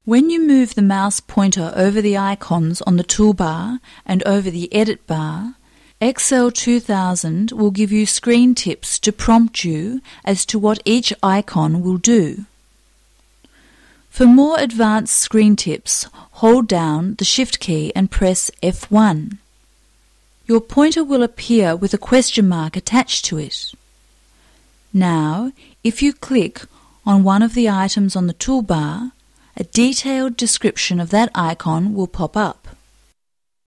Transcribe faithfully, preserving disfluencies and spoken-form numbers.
When you move the mouse pointer over the icons on the toolbar and over the edit bar, Excel two thousand will give you screen tips to prompt you as to what each icon will do. For more advanced screen tips, hold down the Shift key and press F one. Your pointer will appear with a question mark attached to it. Now, if you click on one of the items on the toolbar, a detailed description of that icon will pop up.